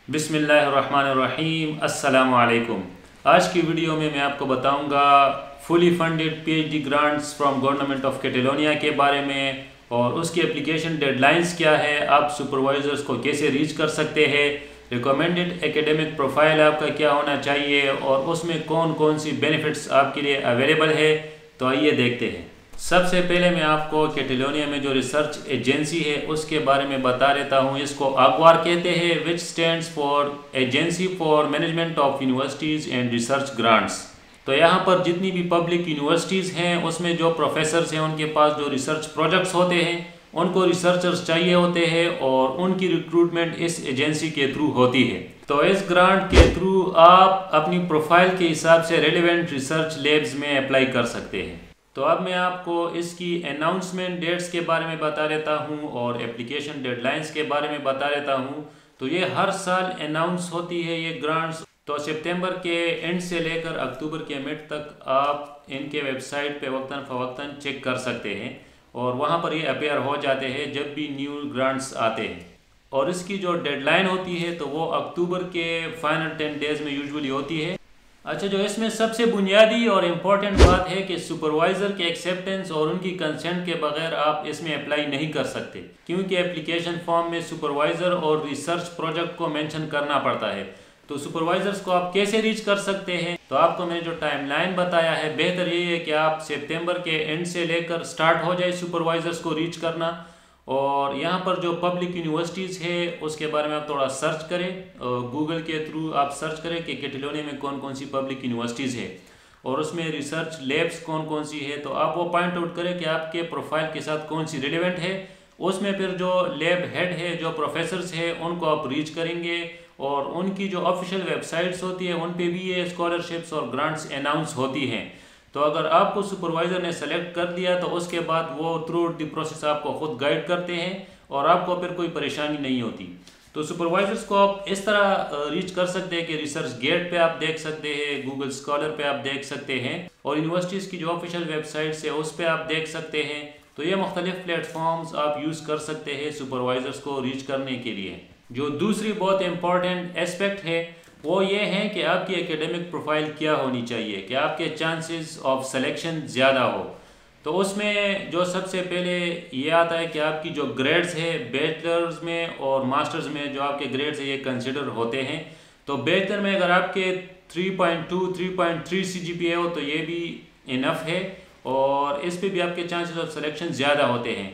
बिस्मिल्लाहिर्रहमानिर्रहीम, अस्सलामु अलैकुम। आज की वीडियो में मैं आपको बताऊंगा fully funded PhD grants from government of Catalonia के बारे में और उसकी एप्लीकेशन डेडलाइंस क्या है, आप सुपरवाइज़र्स को कैसे रीच कर सकते हैं, रिकमेंडेड एकेडमिक प्रोफाइल आपका क्या होना चाहिए और उसमें कौन कौन सी बेनिफिट्स आपके लिए अवेलेबल है। तो आइए देखते हैं। सबसे पहले मैं आपको कैटेलोनिया में जो रिसर्च एजेंसी है उसके बारे में बता देता हूँ। इसको आगवार कहते हैं, which stands for agency for management of universities and research grants. तो यहाँ पर जितनी भी पब्लिक यूनिवर्सिटीज़ हैं उसमें जो प्रोफेसर्स हैं उनके पास जो रिसर्च प्रोजेक्ट्स होते हैं उनको रिसर्चर्स चाहिए होते हैं और उनकी रिक्रूटमेंट इस एजेंसी के थ्रू होती है। तो इस ग्रांट के थ्रू आप अपनी प्रोफाइल के हिसाब से रेलिवेंट रिसर्च लैब्स में अप्लाई कर सकते हैं। तो अब मैं आपको इसकी अनाउंसमेंट डेट्स के बारे में बता देता हूँ और एप्लीकेशन डेडलाइंस के बारे में बता देता हूँ। तो ये हर साल अनाउंस होती है ये ग्रांट्स। तो सितंबर के एंड से लेकर अक्टूबर के मिड तक आप इनके वेबसाइट पे वक्तन फ़वक्तन चेक कर सकते हैं और वहाँ पर ये अपीयर हो जाते हैं जब भी न्यू ग्रांट्स आते हैं। और इसकी जो डेडलाइन होती है तो वो अक्टूबर के फाइनल 10 डेज़ में यूजुअली होती है। अच्छा, जो इसमें सबसे बुनियादी और इम्पॉर्टेंट बात है कि सुपरवाइज़र के एक्सेप्टेंस और उनकी कंसेंट के बगैर आप इसमें अप्लाई नहीं कर सकते, क्योंकि एप्लीकेशन फॉर्म में सुपरवाइज़र और रिसर्च प्रोजेक्ट को मेंशन करना पड़ता है। तो सुपरवाइज़र्स को आप कैसे रीच कर सकते हैं, तो आपको मैंने जो टाइमलाइन बताया है बेहतर यही है कि आप सितंबर के एंड से लेकर स्टार्ट हो जाए सुपरवाइज़र्स को रीच करना। और यहाँ पर जो पब्लिक यूनिवर्सिटीज़ है उसके बारे में आप थोड़ा सर्च करें, गूगल के थ्रू आप सर्च करें कि कैटेलोनिया में कौन कौन सी पब्लिक यूनिवर्सिटीज़ है और उसमें रिसर्च लैब्स कौन कौन सी है। तो आप वो पॉइंट आउट करें कि आपके प्रोफाइल के साथ कौन सी रिलेवेंट है। उसमें फिर जो लैब हेड है, जो प्रोफेसर्स है, उनको आप रीच करेंगे और उनकी जो ऑफिशियल वेबसाइट्स होती है उन पर भी ये स्कॉलरशिप्स और ग्रांट्स अनाउंस होती हैं। तो अगर आपको सुपरवाइज़र ने सेलेक्ट कर दिया तो उसके बाद वो थ्रू द प्रोसेस आपको खुद गाइड करते हैं और आपको फिर कोई परेशानी नहीं होती। तो सुपरवाइज़र्स को आप इस तरह रीच कर सकते हैं कि रिसर्च गेट पे आप देख सकते हैं, गूगल स्कॉलर पे आप देख सकते हैं और यूनिवर्सिटीज़ की जो ऑफिशियल वेबसाइट्स है उस पर आप देख सकते हैं। तो ये मुख्तलिफ प्लेटफॉर्म्स आप यूज़ कर सकते हैं सुपरवाइज़र्स को रीच करने के लिए। जो दूसरी बहुत इंपॉर्टेंट एस्पेक्ट है वो ये है कि आपकी एकेडमिक प्रोफाइल क्या होनी चाहिए कि आपके चांसेस ऑफ सिलेक्शन ज़्यादा हो। तो उसमें जो सबसे पहले ये आता है कि आपकी जो ग्रेड्स है बैचलर्स में और मास्टर्स में जो आपके ग्रेड्स है ये कंसिडर होते हैं। तो बैचलर में अगर आपके 3.2 3.3 CGPA हो तो ये भी इनफ है और इस पे भी आपके चांसेस ऑफ सिलेक्शन ज़्यादा होते हैं।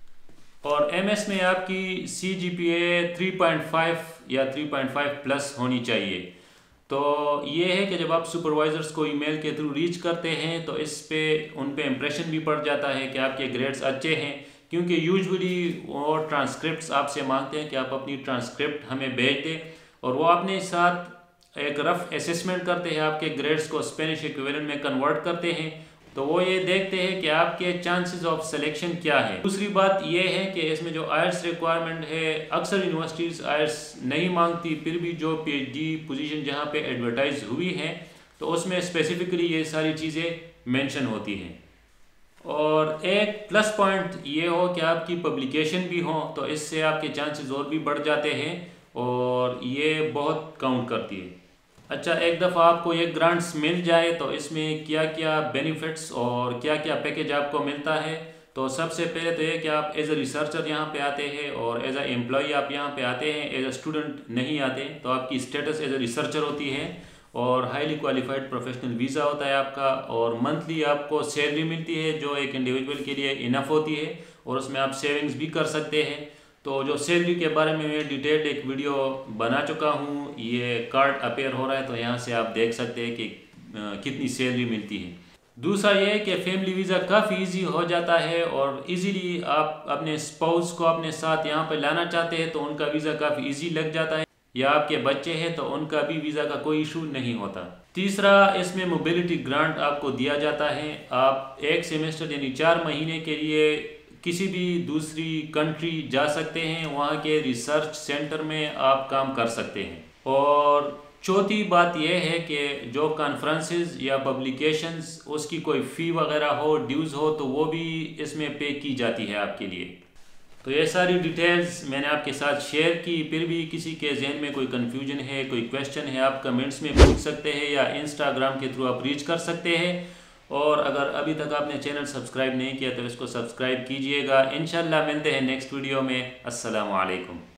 और MS में आपकी CGPA 3.5 या 3.5 प्लस होनी चाहिए। तो ये है कि जब आप सुपरवाइज़र्स को ईमेल के थ्रू रीच करते हैं तो इस पे उन पे इम्प्रेशन भी पड़ जाता है कि आपके ग्रेड्स अच्छे हैं, क्योंकि यूजुअली वो ट्रांसक्रिप्ट्स आपसे मांगते हैं कि आप अपनी ट्रांसक्रिप्ट हमें भेज दें और वो अपने साथ एक रफ असेसमेंट करते हैं, आपके ग्रेड्स को स्पेनिश इक्विवेलेंट में कन्वर्ट करते हैं। तो वो ये देखते हैं कि आपके चांसेस ऑफ सिलेक्शन क्या है। दूसरी बात ये है कि इसमें जो आयल्स रिक्वायरमेंट है, अक्सर यूनिवर्सिटीज़ आयल्स नहीं मांगती, फिर भी जो PhD पोजीशन जहाँ पे एडवर्टाइज हुई है तो उसमें स्पेसिफिकली ये सारी चीज़ें मेंशन होती हैं। और एक प्लस पॉइंट ये हो कि आपकी पब्लिकेशन भी हो तो इससे आपके चांसेस और भी बढ़ जाते हैं और ये बहुत काउंट करती है। अच्छा, एक दफ़ा आपको ये ग्रांट्स मिल जाए तो इसमें क्या क्या बेनिफिट्स और क्या क्या पैकेज आपको मिलता है। तो सबसे पहले तो ये कि आप एज अ रिसर्चर यहाँ पे आते हैं और एज अ एम्प्लॉई आप यहाँ पे आते हैं, एज अ स्टूडेंट नहीं आते। तो आपकी स्टेटस एज अ रिसर्चर होती है और हाईली क्वालिफाइड प्रोफेशनल वीज़ा होता है आपका और मंथली आपको सैलरी मिलती है जो एक इंडिविजुअल के लिए इनफ होती है और उसमें आप सेविंग्स भी कर सकते हैं। तो जो सैलरी के बारे में मैं डिटेल्ड एक वीडियो बना चुका हूँ, ये कार्ड अपीयर हो रहा है तो यहाँ से आप देख सकते हैं कि कितनी सैलरी मिलती है। दूसरा ये है कि फैमिली वीज़ा काफ़ी इजी हो जाता है और इजीली आप अपने स्पाउस को अपने साथ यहाँ पर लाना चाहते हैं तो उनका वीज़ा काफ़ी इजी लग जाता है, या आपके बच्चे हैं तो उनका भी वीज़ा का कोई इशू नहीं होता। तीसरा, इसमें मोबिलिटी ग्रांट आपको दिया जाता है। आप एक सेमेस्टर यानी 4 महीने के लिए किसी भी दूसरी कंट्री जा सकते हैं, वहाँ के रिसर्च सेंटर में आप काम कर सकते हैं। और चौथी बात यह है कि जो कॉन्फ्रेंसेस या पब्लिकेशंस उसकी कोई फ़ी वगैरह हो, ड्यूज़ हो, तो वो भी इसमें पे की जाती है आपके लिए। तो ये सारी डिटेल्स मैंने आपके साथ शेयर की। फिर भी किसी के जहन में कोई कन्फ्यूजन है, कोई क्वेश्चन है, आप कमेंट्स में पूछ सकते हैं या इंस्टाग्राम के थ्रू आप रीच कर सकते हैं। और अगर अभी तक आपने चैनल सब्सक्राइब नहीं किया तो इसको सब्सक्राइब कीजिएगा। इंशाल्लाह मिलते हैं नेक्स्ट वीडियो में। अस्सलामु अलैकुम।